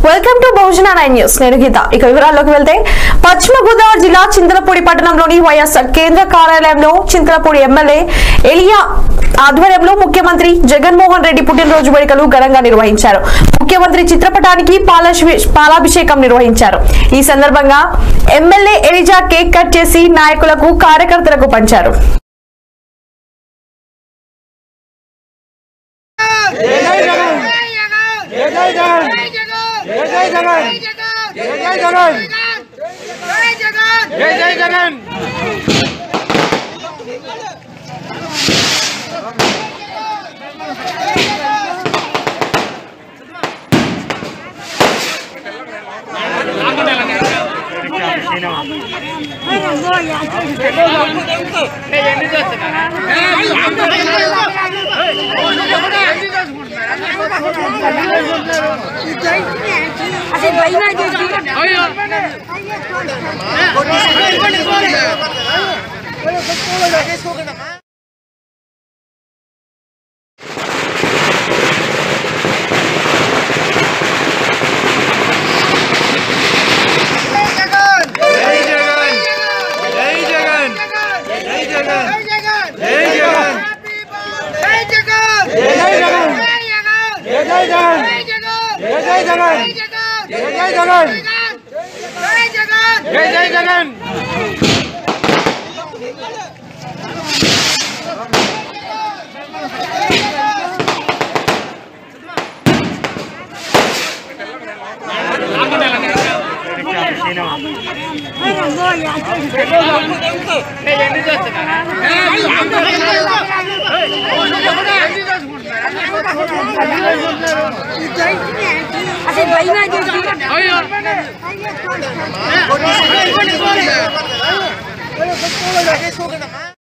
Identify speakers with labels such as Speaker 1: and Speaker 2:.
Speaker 1: Welcome to Bahujan 9 news. నేను గీత. ఇక వివరాల్లోకి వెళ్తే పశ్చిమ గోదావరి జిల్లా చింతలపూడి పట్టణంలోని వైఎస్ఆర్ కేంద్ర కార్యాలయంలో చింతలపూడి ఎమ్మెల్యే ఎలియా ఆధ్వర్యంలో ముఖ్యమంత్రి జగన్మోహన్ రెడ్డి పుట్టినరోజు వేడుకలు ఘనంగా నిర్వహించారు. ముఖ్యమంత్రి చిత్రపటానికి పాలాభిషేకం నిర్వహించారు. ఈ సందర్భంగా ఎమ్మెల్యే ఎలిజా కేక్ కట్ చేసి నాయకులకు కార్యకర్తలకు పంచారు.
Speaker 2: అసలు